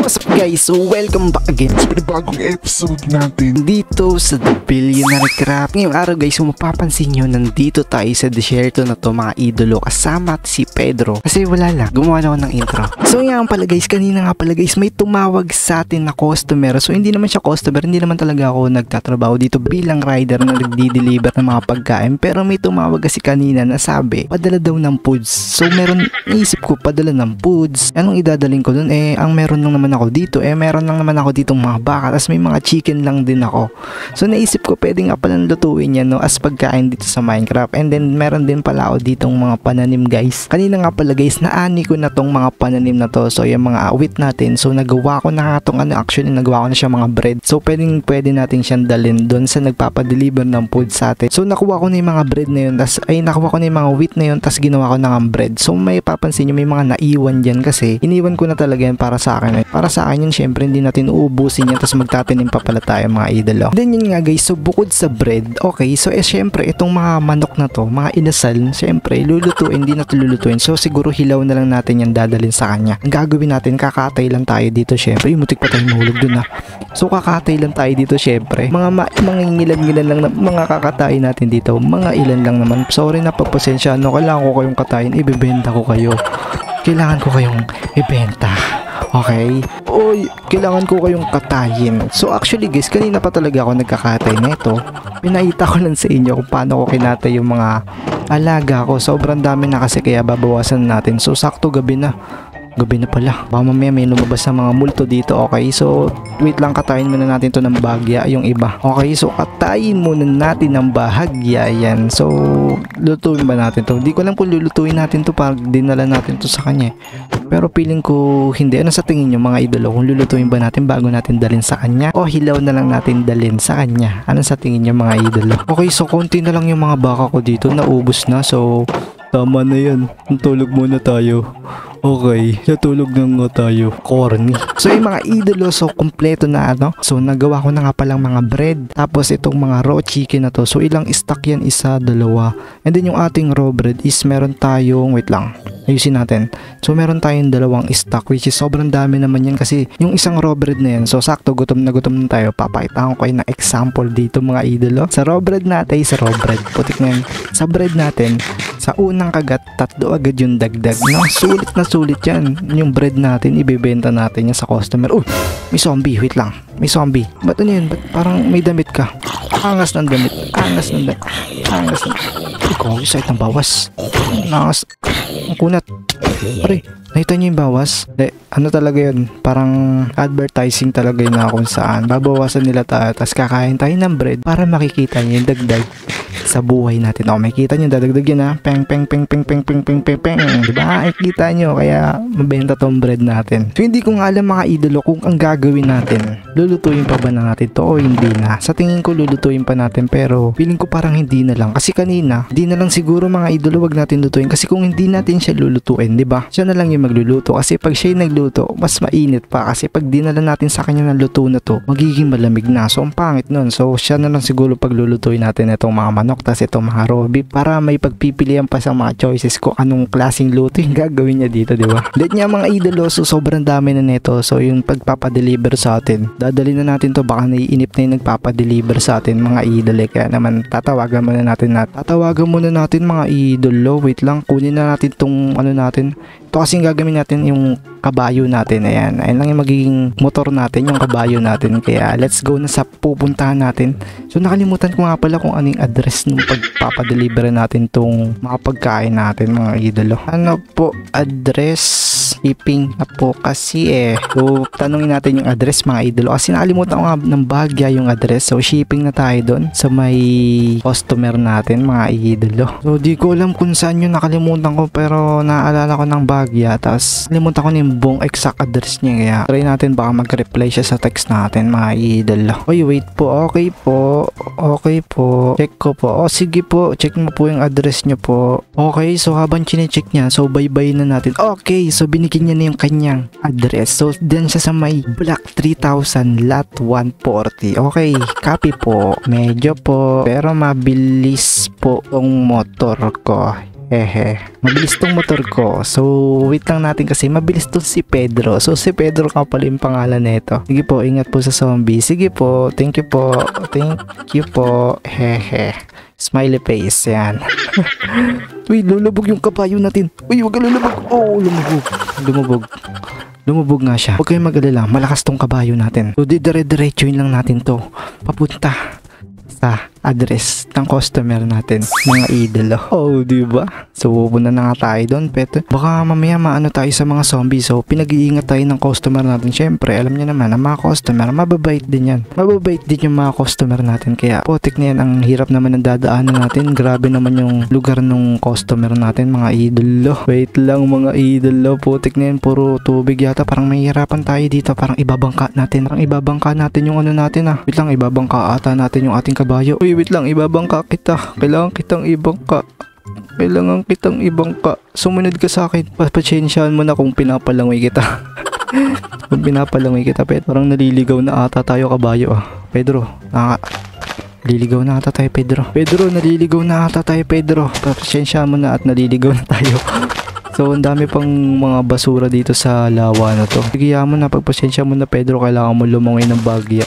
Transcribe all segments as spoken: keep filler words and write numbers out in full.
What's up guys? So welcome back again sa bagong episode natin dito sa The Billionaire Craft. Ngayong araw guys, kung mapapansin nyo, nandito tayo sa desierto na to mga idolo, kasama si Pedro. Kasi wala lang, gumawa na ako ng intro. So nga pala guys, kanina nga pala guys, may tumawag sa atin na customer. So hindi naman siya customer, hindi naman talaga ako nagtatrabaho dito bilang rider na nagdi-deliver ng mga pagkain. Pero may tumawag kasi kanina na sabi, padala daw ng foods. So meron, naisip ko, padala ng foods. Anong idadaling ko dun? Eh, ang meron lang naman ako dito, eh meron lang naman ako dito mga baka, tapos may mga chicken lang din ako. So naisip ko pwede nga palang lutuin yan, no, as pagkain dito sa Minecraft. And then meron din pala ako ditong mga pananim guys. Kanina nga pala guys, naani ko na tong mga pananim na to. So yung mga awit natin, so nagawa ko na nga tong ano, actually nagawa ko na siya mga bread. So pwedeng pwede natin siyang dalhin doon sa nagpapadeliver ng food sa atin. So nakuha ko na yung mga bread na yun, tas ay nakuha ko na yung mga wheat na yun, tas ginawa ko na ng bread. So may papansin nyo, may mga naiwan dyan kasi iniwan ko na talaga yan para sa akin. Para sa akin yun, syempre hindi natin uubusin yan, tas magtatanim pa pala tayo mga idolo. Then yun nga guys, so bukod sa bread, okay, so eh syempre itong mga manok na to, mga inasal, syempre lulutuin, hindi na ito lulutuin. So siguro hilaw na lang natin yan dadalhin sa kanya. Ang gagawin natin, kakatay lang tayo dito syempre. Yung mutik pa tayo mahulog dun ha. So kakatay lang tayo dito syempre. Mga ma mga ngilan-ngilan lang na mga kakatay natin dito. Mga ilan lang naman. Sorry na, pagpasensya, no, kailangan ko kayong katayin, ibebenta ko kayo. Kailangan ko kayong ibenta. Okay? Oy, kailangan ko kayong katayin. So actually guys, kanina pa talaga ako nagkakatay nito. Pinakita ko lang sa inyo kung paano ko kinatay yung mga alaga ko. Sobrang dami na kasi, kaya babawasan natin. So sakto gabi na. Gabi na pala. Baka mamaya may lumabas sa mga multo dito. Okay, so wait lang, katayin muna natin to ng bahagya, yung iba. Okay, so katayin muna natin ng bahagya yan. So lutuin ba natin to? Hindi ko alam kung lulutuin natin to pag dinala natin to sa kanya. Pero feeling ko hindi. Ano sa tingin nyo mga idolo? Kung lulutuin ba natin bago natin dalhin sa kanya, o hilaw na lang natin dalhin sa kanya? Ano sa tingin nyo mga idolo? Okay, so konti na lang yung mga baka ko dito. Naubos na. So tama na yan. Tulog muna tayo. Okay, natulog na nga tayo. Corny. So yung mga idolo, so kompleto na ano. So nagawa ko na nga palang mga bread. Tapos itong mga raw chicken na to. So ilang stock yan? Isa, dalawa. And then yung ating raw bread is meron tayong, wait lang, ayusin natin. So meron tayong dalawang stock, which is sobrang dami naman yan kasi yung isang raw bread na yan. So sakto, gutom na gutom na tayo. Papakita ko kayo ng example dito mga idolo. Sa raw bread natin, sa raw bread, putik na yan. Sa bread natin, sa unang kagat, tatlo agad yung dagdag. No? Sulit na sulit yan. Yung bread natin, ibebenta natin yan sa customer. Uy, may zombie, wait lang. May zombie. Ba't ano yun? Ba't parang may damit ka? Angas ng damit. Angas ng damit. Angas ng damit. Ikaw, yung site ng bawas. Angas. Ang kunat. Pare, nakita niyo yung bawas? De, ano talaga yun? Parang advertising talaga yun na kung saan. Babawasan nila tayo, tapos kakain tayo ng bread para makikita niyo yung dagdag sa buhay natin. O, makikita nyo, dadagdag yun ha. Peng, peng, peng, peng, peng, peng, peng, peng, peng. Diba? Makikita nyo, kaya mabenta tong bread natin. So, hindi ko nga alam mga idolo kung ang gagawin natin. Lulutuin pa ba na natin to o hindi na? Sa tingin ko, lulutuin pa natin, pero feeling ko parang hindi na lang. Kasi kanina, hindi na lang siguro mga idolo, wag natin lutuin. Kasi kung hindi natin siya lulutuin, diba? Siya na lang yung magluluto. Kasi pag siya yung nagluto, mas mainit pa. Kasi pag dinala natin sa kanya ng luto na to, magiging malamig na. So, ang pangit nun. So, siya na lang siguro pag lulutuin natin itong mga manok, tas itong mga raw beef, para may pagpipilian pa sa mga choices ko anong klaseng luto yung gagawin niya dito, di ba? Let niya mga idolo, so sobrang dami na nito. So yung pagpapadeliver sa atin, dadali na natin to, baka naiinip na yung nagpapadeliver sa atin mga idolo. Kaya naman tatawagan muna natin natin. Tatawagan muna natin mga idolo. Wait lang, kunin na natin tong ano natin. Ito kasing gagawin natin yung kabayo natin. Ayan, ayan lang yung magiging motor natin, yung kabayo natin. Kaya let's go na sa pupuntahan natin. So nakalimutan ko nga pala kung ano yung address ng pagpapadeliver natin tong mga pagkain natin mga idolo. Ano po address? Shipping na po kasi eh. So tanungin natin yung address mga idolo, kasi nakalimutan ko nga ng bahagya yung address. So shipping na tayo doon sa may customer natin mga idolo. So di ko alam kung saan yun, nakalimutan ko, pero naalala ko ng bahagya, tapos nakalimutan ko na yung buong exact address niya. Kaya try natin, baka mag-reply siya sa text natin mga idolo. Oy, wait po. Okay po. Okay po. Check ko po. O sige po, check mo po yung address niyo po. Okay, so habang chine-check niya, so bye-bye na natin. Okay, so binigyan niya na yung kanyang address. So dyan siya sa may block three thousand lot one forty. Okay, copy po. Medyo po, pero mabilis po ang motor ko. Hehe. Mabilis tong motor ko. So, wait lang natin kasi mabilis tong si Pedro. So, si Pedro ka pala yung pangalan nito. Sige po, ingat po sa zombie. Sige po, thank you po. Thank you po. Hehe. Smiley face, yan. Uy, lulubog yung kabayo natin. Uy, huwag ka lulubog. Oh, lumubog. Lumubog. Lumubog nga siya. Huwag kayong mag-alala, malakas tong kabayo natin. So, dire-diretso lang natin to. Papunta sa address ng customer natin, mga idolo. Oh, di ba? So, pupunta na nga tayo doon, pet. Baka mamaya maano tayo sa mga zombies. So, pinag-iingat tayo ng customer natin. Syempre, alam niyo naman, ang mga customer, mababait din yan. Mababait din yung mga customer natin. Kaya, potik na yan, ang hirap naman ng dadaanan natin. Grabe naman yung lugar ng customer natin, mga idolo. Wait lang, mga idolo. Potik na yan, puro tubig yata. Parang mahihirapan tayo dito. Parang ibabangka natin. Parang ibabangka natin yung ano natin, ah. Wait lang, ibabangka ata natin yung ating kabayo. Uy, wait lang, ibabangka kita. Kailangan kitang ibangka. Kailangan kitang ibangka. Sumunod ka sa akin. Papasyensyahan mo na kung pinapalangoy kita. Kung pinapalangoy kita, Pet. Parang naliligaw na ata tayo, kabayo, ah. Pedro, naka... Naliligaw na ata tayo, Pedro. Pedro, naliligaw na ata tayo, Pedro. Papasyensyahan mo na at naliligaw na tayo. So, ang dami pang mga basura dito sa lawa na to. Sige, mo na. Pagpasyensya mo na, Pedro. Kailangan mo lumangoy ng bagya.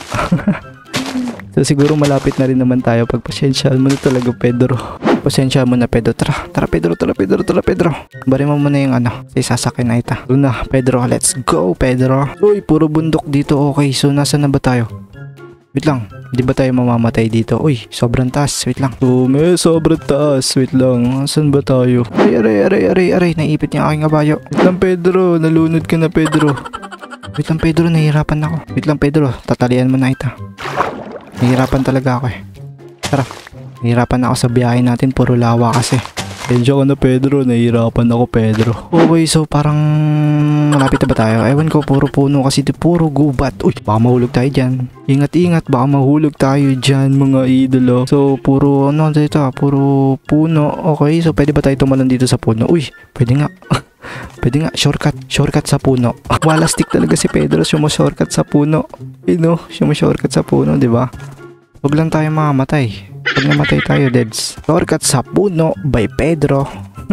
So siguro malapit na rin naman tayo. Pagpasyensyahan mo na talaga, Pedro. Pasensya mo na, Pedro. Tara, tara Pedro, tara Pedro, tara Pedro. Bari mo muna yung ano, sa sasakyan na ita. Doon na, Pedro, let's go, Pedro. Uy, puro bundok dito. Okay, so nasa na ba tayo? Wait lang, di ba tayo mamamatay dito? Uy, sobrang taas, wait lang. Oh, may sobrang taas, wait lang. Saan ba tayo? Aray, aray, aray, aray, aray. Naipit niya aking kabayo. Wait lang, Pedro, nalunod ka na, Pedro. Wait lang, Pedro, nahihirapan ako. Wait lang, Pedro, tatalian mo na ita. Nahihirapan talaga ako eh. Tara, nahihirapan ako sa biyahe natin. Puro lawa kasi. Medyo ko na, Pedro. Nahihirapan ako, Pedro. Okay, so parang malapit na ba tayo? Ewan ko, puro puno kasi di puro gubat. Uy, baka mahulog tayo dyan. Ingat-ingat, baka mahulog tayo dyan, mga idolo. So, puro ano dito, puro puno. Okay, so pwede ba tayo tumalon dito sa puno? Uy, pwede nga. Pwede nga, shortcut, shortcut sa puno. Wala stick talaga si Pedro, shortcut sa puno. You know, shortcut sa puno, di ba? Huwag lang tayo mamamatay. Pag namatay tayo, deads. Shortcut sa puno by Pedro.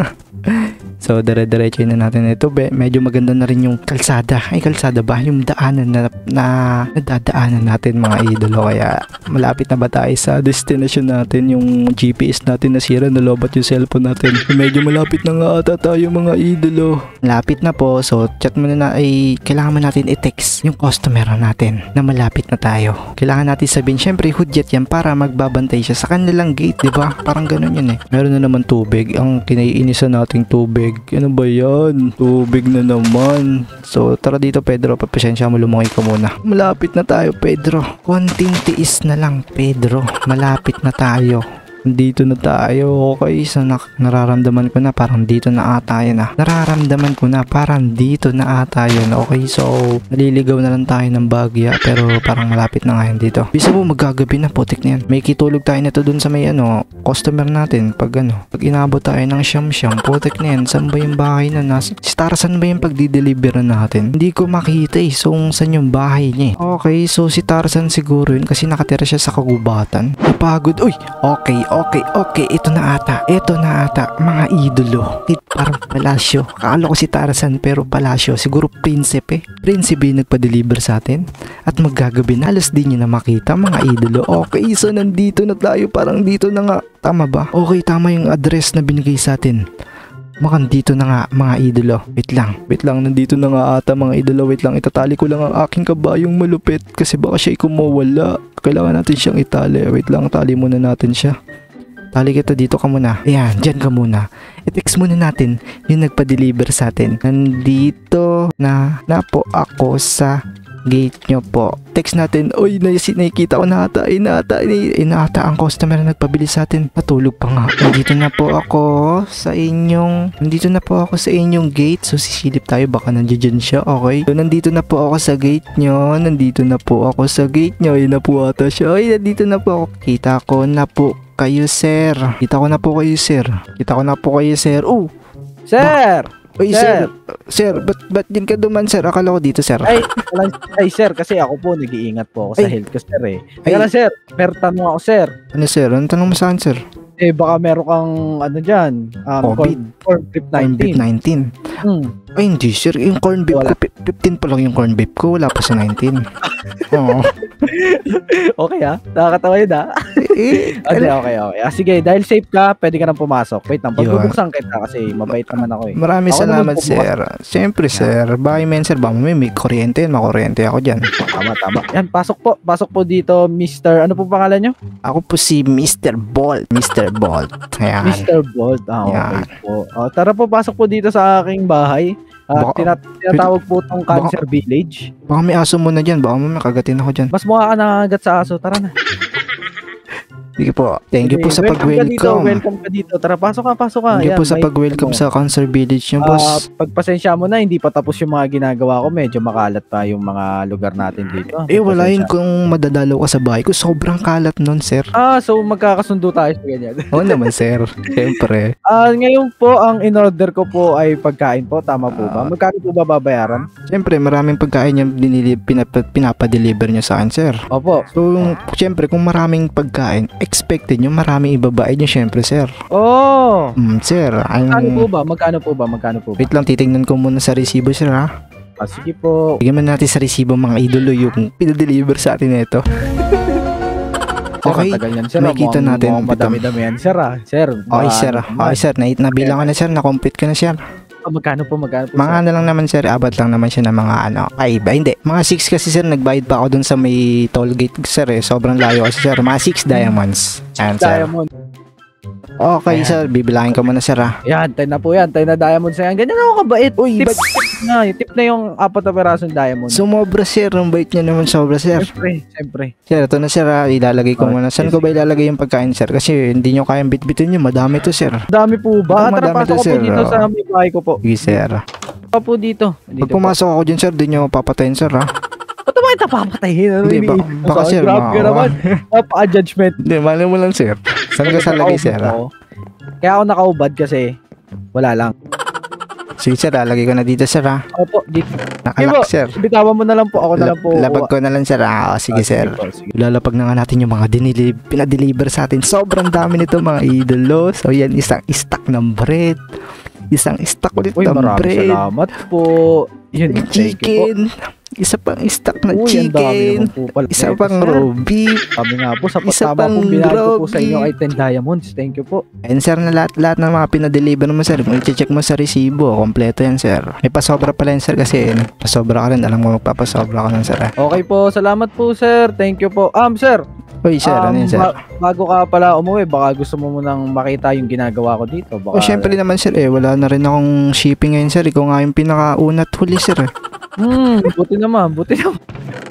So, dire-diretso na natin ito. Be, medyo maganda na rin yung kalsada. Ay, kalsada ba? Yung daanan na, na nadadaanan natin, mga idolo. Kaya, malapit na ba tayo sa destination natin? Yung G P S natin nasira, nalobat yung cellphone natin. Medyo malapit na nga ata tayo, mga idolo. Malapit na po. So, chat muna na ay kailangan mo natin i-text yung customer natin na malapit na tayo. Kailangan natin sabihin, syempre, hudyat yan para magbabantay siya sa kanilang gate, di ba? Parang ganun yun eh. Meron na naman tubig. Ang kinaiinisan nating tubig. Ano ba yan? Tubig na naman. So, tara dito, Pedro. Papasensya mo, lumungoy ka muna. Malapit na tayo, Pedro. Konting tiis na lang, Pedro. Malapit na tayo. Dito na tayo. Okay, so nak nararamdaman ko na parang dito na ata yun ah. Nararamdaman ko na parang dito na ata yun. Okay, so naliligaw na lang tayo ng bagya pero parang malapit na nga yun dito. Bisa mo magagabi na, putik na yan. May kitulog tayo nito dun sa may ano, customer natin. Pag ano, pag inabot tayo ng siyam-siyam, putik na yan. Saan ba yung bahay na nasa? Si Tarzan ba yung pagdi-deliver natin? Hindi ko makita eh. So, saan yung bahay niya eh? Okay, so si Tarzan siguro yun kasi nakatira siya sa kagubatan. Napagod. Uy, okay. Okay, okay, ito na ata. Ito na ata, mga idolo. It, parang palasyo. Akala ko si Tarzan pero palasyo. Siguro prinsipe. Prinsipe nagpa-deliver sa atin. At maggagabi na. Halos di nyo na makita, mga idolo. Okay, so nandito na tayo. Parang dito na nga. Tama ba? Okay, tama yung address na binigay sa atin. Mukhang dito na nga, mga idolo. Wait lang, wait lang, nandito na nga ata, mga idolo. Wait lang, itatali ko lang ang aking kabayong malupit kasi baka siya'y kumawala. Kailangan natin siyang itali. Wait lang, tali muna natin siya. Tali kita, dito ka muna. Ayan, dyan ka muna. I-text muna natin yung nagpa-deliver sa atin. Nandito na na po ako sa gate nyo po. Text natin. Uy, nakikita ko na ata. Inata, inata ang customer na nagpabili sa atin. Natulog pa nga. Nandito na po ako sa inyong nandito na po ako sa inyong gate. So sisilip tayo, baka nandiyan siya. Okay. So nandito na po ako sa gate nyo. Nandito na po ako sa gate nyo. Ayun na po ata siya. Ay, nandito na po ako. Kita ko na po kayo, sir. Kita ko na po kayo, sir. Kita ko na po kayo, sir. Oh! Sir! Uy, sir. Sir, ba't, ba't din ka duman, sir? Akala ko dito, sir. Ay, ay, sir, kasi ako po nag-iingat po ako sa Ay. health ko, sir eh. Kaya lang, sir, may tanong ako, sir. Ano, sir? Ano tanong mo saan, sir? Eh, baka meron kang, ano dyan, um, Covid. corn, corn trip Corn beef nineteen. nineteen. Hmm. Ay, hindi sir. Yung corn beef Wala. ko, pi- fifteen pa lang yung corn beef ko. Wala pa sa nineteen. Oo. Okay ah, nakakatawa yun ah. Eh, Okay, okay, okay. Ah, sige, dahil safe ka, pwede ka nang pumasok. Wait lang, Yun. pagbubuksan kita kasi mabait naman ako eh. Maraming Ako naman salamat, po, sir. Siyempre, sir. Bye, men, sir. Baka may, may kuryente yun. Makuryente ako dyan. Tama, tama. Yan, pasok po. Pasok po dito, mister Ano po pangalan nyo? Ako po si mister Bolt. mister Bolt. Ayan. mister Bolt. Ah, okay Yan. po. Oh, tara po, pasok po dito sa aking bahay. Ah, Baka- tinat- tinatawag po itong Baka- Cancer Village. Baka may aso mo na dyan. Baka may kagatin ako dyan. Mas mukha ka nangagat sa aso. Tara na. Sige po. Thank you po sa Welcome ka dito, pag-welcome. welcome ka dito. Tara, pasok ka, pasok ka. Thank you Ayan, po sa may- pag-welcome ano, sa Cancer Village nyo, ah, boss. pagpasensya mo na, hindi pa tapos yung mga ginagawa ko. Medyo makalat pa yung mga lugar natin dito. Eh, wala yun Pagpasensya. kung madadalaw ka sa bahay ko. Sobrang kalat nun, sir. Ah, so magkakasundo tayo sa ganyan. Oo naman, sir. Siyempre. Ah, ngayon po, ang in-order ko po ay pagkain po. Tama po ba? Ah. Magkano po ba babayaran? Siyempre, maraming pagkain yung dinili, pinap, pinapadeliver nyo sa akin, sir. Opo. So, yung- siyempre, kung maraming pagkain, expected nyo maraming ibabae nyo, siyempre, sir. Oh! Hmm, sir. Magkano po Ang... ba? Magkano po ba? Magkano po ba? Wait lang, titingnan ko muna sa resibo, sir, ha? Ah, sige po. Bigyan mo natin sa resibo, mga idolo, yung pinadeliver sa atin ito. Sir, Okay, ang tagal yan, sir. may kita Mukhang- natin. mukhang madami-dami yan, sir, ah. Sir, Okay, baka sir. ano naman. Okay, sir. Na, nabilang ko na, sir. Na-complete ko na, sir. Ah, magkano po? Magkano po, Mga sir? ano lang naman, sir. Abot lang naman siya ng mga ano. Ay, ba? Hindi. Mga six kasi, sir. Nagbayad pa ako dun sa may toll gate, sir, eh. Sobrang layo kasi, sir. Mga six diamonds. Ayan, sir. Diamond. Okay, Ayan. sir. Bibilangin ko muna, sir, ha? Yan, tayo na po yan. Tayo na diamond sa yan. Ganyan ako kabait. Uy, tip, ba't- tip na. Tip na yung apat na perasong diamond. Sumobra, sir. Ang bait niya naman, sobra, sir. Siyempre, siyempre. Sir, ito na, sir, ha? Ilalagay ko Oh, muna. Saan yes, ko ba ilalagay yung pagkain, sir? Kasi hindi nyo kayang bitbitin nyo. Madami to, sir. Dami po ba? Oo, Tara, madami pasok to, ko po sir. dito Oo. sa may bahay ko po. Sige, sir. Pa po dito. Pag Dito po. pumasok ako dyan, sir, di nyo papatayin, sir, ha? Ba't naman ito papatayin? Ano Hindi, iniisip baka- mo baka, sa akin? sir, Grabe ka maawa. naman. Napaka-judgment. Hindi, mali mo lang, sir. Saan ka sa lagay, sir, ha? Ako. Kaya ako nakaubad kasi wala lang. Sige, sir, lalagay ko na dito, sir, ha? Opo, dito. Nakalak, sir. Bitawan mo na lang po. Ako na lang po. Labag ko na lang, sir, ha? O, sige, Ah, sir. po, sige. Lalapag na nga natin yung mga dinili, pinadeliver sa atin. Sobrang dami nito, mga idolo. So, yan, isang stack ng bread. Isang stack ulit Uy, ng maraming bread. salamat po. Yun, thank you po. Chicken. Isa pang stack ng Uy, ang dami chicken. naman po pala. Isa Ito, pang sir. raw beef. Sabi nga po, sa Isa patama pang pong binayad ko po sa inyo Robby. ay ten diamonds. Thank you po. And sir, na lahat-lahat ng mga pinadeliver mo, sir. Kung i-check mo sa resibo, kompleto yan, sir. May pasobra pala yan, sir, kasi eh, pasobra ka rin. Alam mo, magpapasobra ka lang, sir. Eh. Okay po, salamat po sir. Thank you po. Um, sir. Uy, sir, ano um, yun, sir? ba- bago ka pala umuwi, baka gusto mo munang makita yung ginagawa ko dito. Baka, O, syempre naman, sir, eh. Wala na rin akong shipping ngayon, sir. Ikaw nga yung pinakaunat huli, sir. Eh, Hmm, buti naman, buti naman.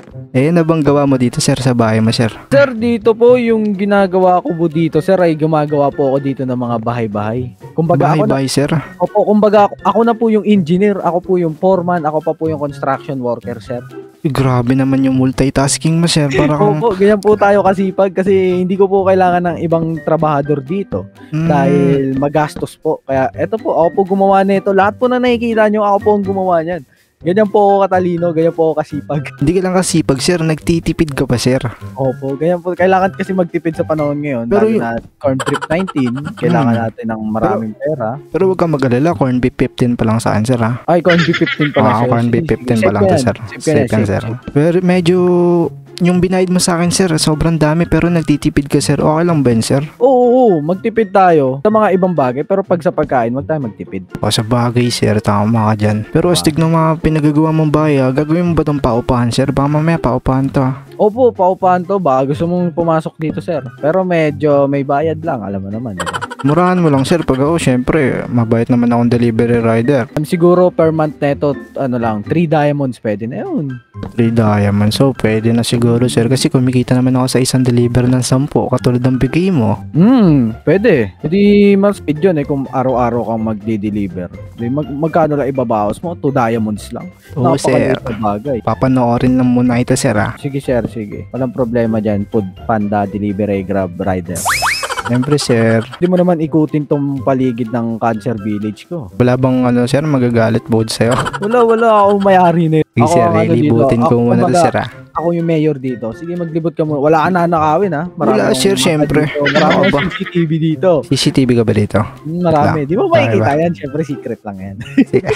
eh ano bang gawa mo dito, sir, sa bahay mo, sir? Sir, dito po yung ginagawa ko po dito, sir, ay gumagawa po ako dito ng mga bahay-bahay. Kumbaga ako na, Bahay-bahay, sir. opo, kumbaga ako, ako na po yung engineer, ako po yung foreman, ako pa po yung construction worker, sir. Eh, grabe naman yung multitasking mo, sir. Para kang... Opo, ganyan po tayo kasipag kasi hindi ko po kailangan ng ibang trabahador dito Mm, dahil magastos po. Kaya eto po, ako po gumawa nito. Lahat po na nakikita nyo, ako po ang gumawa niyan. Ganyan po ako katalino, ganyan po ako kasipag. Hindi ka lang kasipag, sir. Nagtitipid ka pa, sir. Opo, ganyan po. Kailangan kasi magtipid sa panahon ngayon. Pero Pero yung- na corn trip nineteen, kailangan Hmm. natin ng maraming pera. Pero huwag kang mag-alala. Corn beef fifteen pa lang sa akin, sir, ha? Ay, corn beef fifteen pa lang, Ah, sir. corn beef Sige, fifteen sige, pa lang safe to, yan. sir. Safe yan, Safe yan, safe, sir. safe. Pero medyo... Yung binayad mo sa akin, sir, sobrang dami pero nagtitipid ka, sir. Okay lang ba yun, sir? Oo, oo, magtipid tayo sa mga ibang bagay. Pero pag sa pagkain, wag tayo magtipid. O sa bagay, sir, tama ka dyan. Pero astig ng mga pinagagawa mong bahay, ah, gagawin mo ba itong paupahan, sir? Baka mamaya paupahan to, ah. Opo, paupahan to. Baka gusto mong pumasok dito, sir. Pero medyo may bayad lang. Alam mo naman, diba? Murahan mo lang, sir. Pag ako, syempre, mabait naman akong delivery rider. Um, siguro per month neto, ano lang, three diamonds pwede na yun. three diamonds. So, pwede na siguro, sir. Kasi kumikita naman ako sa isang deliver ng sampu, katulad ng bigay mo. Hmm, pwede. Hindi mas speed yun eh kung araw-araw kang magde-deliver. Di, mag magkano lang ibabawas mo? two diamonds lang. Oo, sir. Napakaliit na bagay. Papanoorin lang muna ito, sir, ah. Sige, sir, sige. Walang problema dyan. Food Panda Delivery Grab Rider. Siyempre, sir. Hindi mo naman ikutin tong paligid ng Cancer Village ko. Wala bang, ano, sir, magagalit both sa'yo? Wala, wala. Ako may-ari na yun. Sige, Ako sir, ang ano dito, ilibutin ko ako, muna to, kumbaga, sir, ah. ako yung mayor dito. Sige, maglibot ka muna. Wala ka na nakawin, ha? Wala, sir, syempre. Marami Ano ba? C C T V dito. C C T V ka ba dito? Hmm, Marami. Di mo Okay makikita ba? yan? Syempre, secret lang yan. Sige,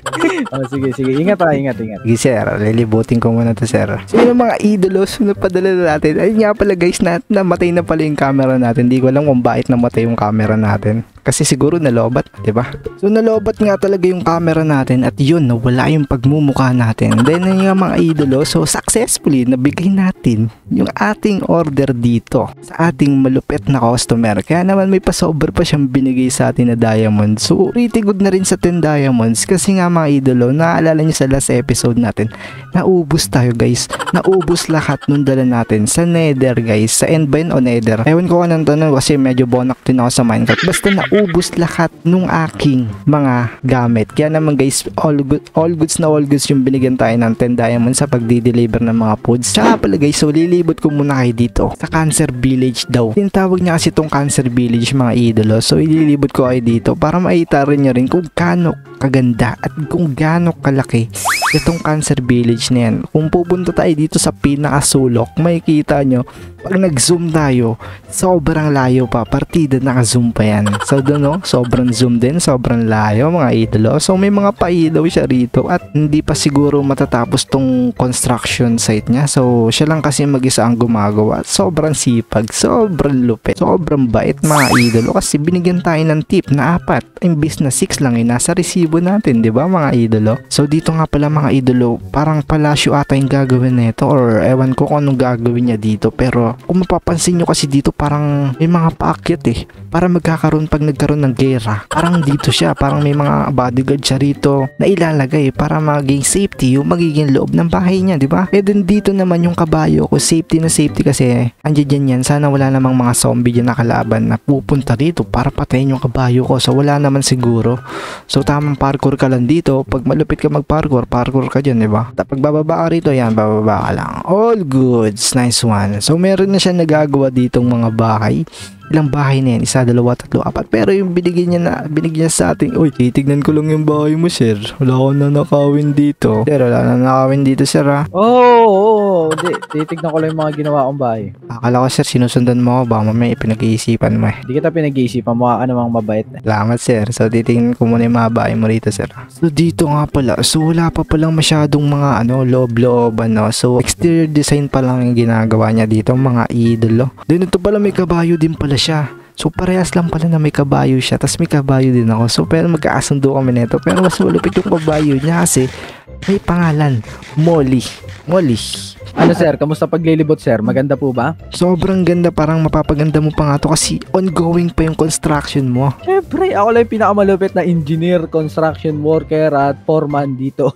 oh, sige, sige. Ingat ha, ingat, ingat. sige sir, lilibutin ko muna to sir. So yung mga idolos na padala na natin. Ayun nga pala guys, na, namatay na pala yung camera natin. Hindi ko alam kung bakit namatay yung camera natin. Kasi siguro nalobat, di ba? So nalobat nga talaga yung camera natin at yun, nawala yung pagmumukha natin. Then yung mga idolo, so successfully nabigay natin yung ating order dito sa ating malupit na customer. Kaya naman may pasober pa siyang binigay sa atin na diamond. So pretty good na rin sa ten diamonds kasi nga mga idolo, naaalala nyo sa last episode natin, naubos tayo guys. Naubos lahat nung dala natin sa nether guys. Sa end ba yun o nether? Ewan ko anong tanong kasi medyo bonak din ako sa Minecraft. Basta na ubos lahat nung aking mga gamit. Kaya naman guys, all good, all goods na all goods yung binigyan tayo ng ten diamonds sa pagdi-deliver ng mga foods. Tsaka pala guys, so lilibot ko muna kayo dito sa Cancer Village daw. Tinatawag niya kasi itong Cancer Village mga idolo. So ililibot ko kayo dito para maita rin nyo rin kung gaano kaganda at kung gaano kalaki itong Cancer Village na yan. Kung pupunta tayo dito sa pinakasulok, makikita nyo pag nag-zoom tayo, sobrang layo pa. Partida naka-zoom pa yan. So doon no, sobrang zoom din, sobrang layo mga idolo. So may mga pailaw siya rito at hindi pa siguro matatapos tong construction site niya. So siya lang kasi mag-isa ang gumagawa. Sobrang sipag, sobrang lupit, sobrang bait mga idolo kasi binigyan tayo ng tip na apat. Imbis na six lang eh, nasa resibo natin, di ba mga idolo? So dito nga pala mga idolo, parang palasyo ata yung gagawin nito or ewan ko kung anong gagawin niya dito. Pero kung mapapansin nyo kasi dito parang may mga paakyat eh. Para magkakaroon pag nagkaroon ng gera. Parang dito siya, parang may mga bodyguard siya rito na ilalagay para maging safety yung magiging loob ng bahay niya, di ba? Eh din dito naman yung kabayo ko, safety na safety kasi andyan dyan yan. Sana wala namang mga zombie dyan na kalaban na pupunta dito para patayin yung kabayo ko. So wala naman siguro. So tamang parkour ka lang dito. Pag malupit ka mag parkour, parkour ka dyan, di ba? Pag bababa ka rito, yan, bababa ka lang. All goods. Nice one. So meron na siya nagagawa ditong mga bahay. Ilang bahay na yan? Isa, dalawa, tatlo, apat. Pero yung binigyan niya na, binigyan niya sa ating, uy, titignan ko lang yung bahay mo, sir. Wala akong nanakawin dito. Sir, wala nanakawin dito, sir, ha? Oo, oh, oo, oo. Di, titignan ko lang yung mga ginawa kong bahay. Akala ko, sir, sinusundan mo ako. Baka mamaya pinag-iisipan mo, eh. Hindi kita pinag-iisipan, mukha ka namang mabait. Salamat, sir. So, titignan ko muna yung mga bahay mo rito, sir. So, dito nga pala. So, wala pa palang masyadong mga, ano, loob-loob, ano. So, exterior design pa lang yung ginagawa niya dito, mga idolo. Then, ito pala may kabayo din pala siya. So parehas lang pala na may kabayo siya. Tapos may kabayo din ako. So pero magkakasundo kami nito. Pero mas malupit yung kabayo niya kasi may pangalan. Molly. Molly. Ano sir, kamusta paglilibot sir? Maganda po ba? Sobrang ganda. Parang mapapaganda mo pa nga to kasi ongoing pa yung construction mo. Siyempre, ako lang yung pinakamalupit na engineer, construction worker at foreman dito.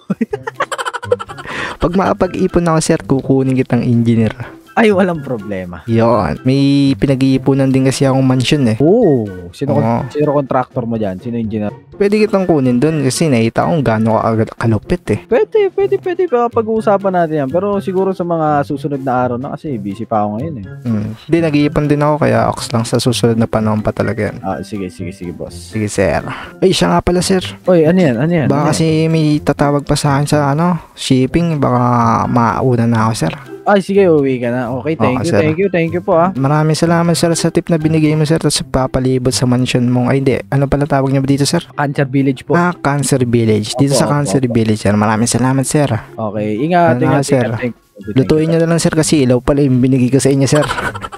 Pag makapag-ipon ako sir, kukunin kitang engineer. Ay, walang problema. Yon, may pinag-iipunan din kasi akong mansion eh. Oo. Sino, Oo. sino contractor mo dyan? Sino engineer? Pwede kitang kunin doon kasi nakita kong gaano ka kalupit eh. Pwede, pwede, pwede. Pag-uusapan natin yan. Pero siguro sa mga susunod na araw na kasi busy pa ako ngayon eh. Hmm. Hindi, nag-iipon din ako kaya ox lang sa susunod na panahon pa talaga yan. Ah, sige, sige, sige boss. Sige sir. Ay, siya nga pala sir. Oy, ano yan? Ano yan? Baka Ano yan? kasi may tatawag pa sa akin sa ano, shipping. Baka mauna na ako sir. Ay, sige, uwi ka na. Okay, thank Oo, you, sir. thank you, thank you po ah. Maraming salamat sir sa tip na binigay mo sir. Tapos papalibot sa mansion mong, ay hindi, ano pala tawag niya ba dito sir? Cancer Village po. Ah, Cancer Village. Dito Opo, sa opo, Cancer opo. Village sir. Maraming salamat sir. Okay, ingat, Ano nga, ingat, sir? ingat. Thank you, thank you. Lutuin niyo na lang sir kasi ilaw pala yung binigay ko sa inyo sir.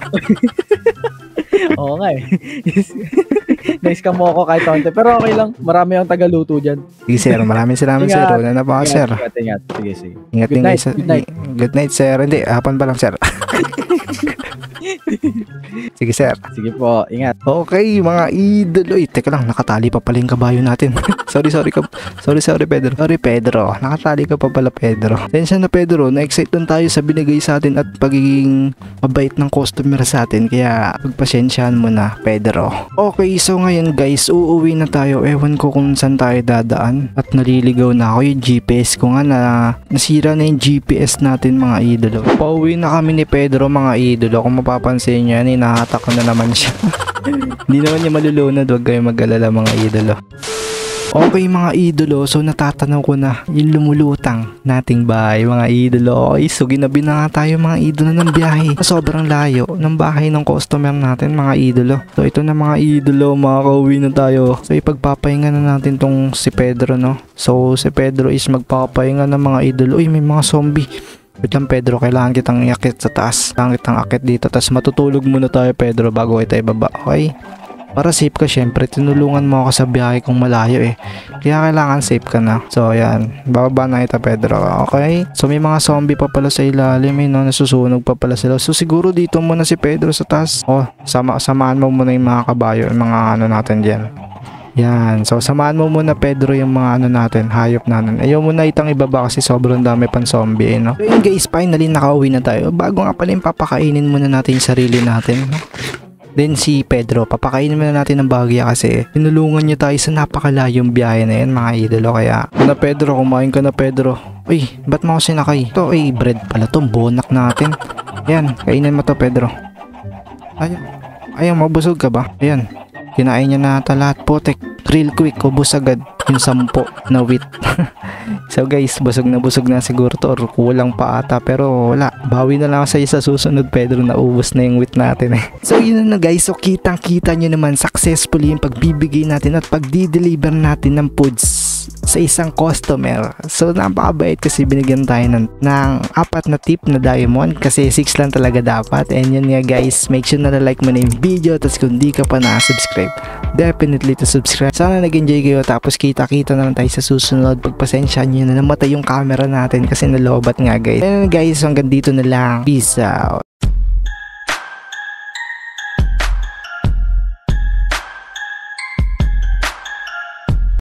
Oo nga eh. Na-scam mo ako kahit konti. Pero okay lang. Marami akong tagaluto dyan. Sige sir, maraming salamat sir. Ingat. Wala na pa ako sir. Ingat, ingat. Sige, sige. Ingat Good din night, guys. good night. Good night sir. Hindi, hapon pa lang sir. Sige sir. Sige po, ingat. Okay, mga idol. Uy, teka lang, nakatali pa pala yung kabayo natin. sorry, sorry ka. Sorry, sorry Pedro. Sorry Pedro. Nakatali ka pa pala Pedro. Tensya na Pedro, na-excite lang tayo sa binigay sa atin at pagiging mabait ng customer sa atin. Kaya pagpasyensyahan mo na Pedro. Okay, so ngayon guys, uuwi na tayo. Ewan ko kung saan tayo dadaan. At naliligaw na ako yung G P S ko nga na nasira na yung G P S natin mga idolo. Pauwi na kami ni Pedro mga idolo. Kung mapapansin nyo yan, hinahatak ko na naman siya. Hindi naman niya malulunod. Huwag kayo mag-alala mga idolo. Okay mga idolo, so natatanaw ko na yung lumulutang nating bahay mga idolo. Okay, so ginabi na nga tayo mga idolo ng biyahe. Sobrang layo ng bahay ng customer natin mga idolo. So ito na mga idolo, makakauwi na tayo. So ipagpapahinga na natin tong si Pedro, no? So si Pedro is magpapahinga ng mga idolo. Uy, may mga zombie. Wait lang Pedro, kailangan kitang iakit sa taas. Kailangan kitang akit dito, tapos matutulog muna tayo Pedro bago kita ibaba. Okay? Para safe ka syempre, tinulungan mo ako sa biyahe kung malayo eh. Kaya kailangan safe ka na. So ayan, bababa na kita Pedro, okay? So may mga zombie pa pala sa ilalim eh, no? Nasusunog pa pala sila. So siguro dito muna si Pedro sa taas. Oh, sama samahan mo muna yung mga kabayo, yung mga ano natin dyan. Yan, so samahan mo muna Pedro yung mga ano natin, hayop natin. Ayaw mo na itang ibaba kasi sobrang dami pang zombie eh, no? So yun guys, finally nakauwi na tayo. Bago nga pala yung papakainin muna natin yung sarili natin, no? Then si Pedro, papakainin muna natin ng bagya kasi tinulungan niya tayo sa napakalayong biyahe na yan mga idolo. Kaya na Pedro, kumain ka na Pedro. Uy, ba't mo ako sinakay? Ito ay bread pala to, bonak natin. Ayan, kainin mo to Pedro. Ayan, ayan, mabusog ka ba? Ayan, kinain niya na ata lahat. Potek, real quick, ubos agad yung sampo na wheat. So guys, busog na busog na siguro to or kulang pa ata, pero wala, bawi na lang sa'yo sa susunod Pedro, na ubos na yung wheat natin eh. So yun na guys, so kitang kita nyo naman successfully yung pagbibigay natin at pagdi-deliver natin ng foods sa isang customer. So napakabait kasi binigyan tayo ng, ng apat na tip na diamond kasi six lang talaga dapat. And yun nga guys, make sure na like mo na yung video, tapos kung di ka pa na-subscribe, definitely to subscribe. Sana nag-enjoy kayo, tapos kita-kita na lang tayo sa susunod. Pagpasensya nyo na namatay yung camera natin kasi nalobat nga guys. And guys, hanggang dito na lang. Peace out.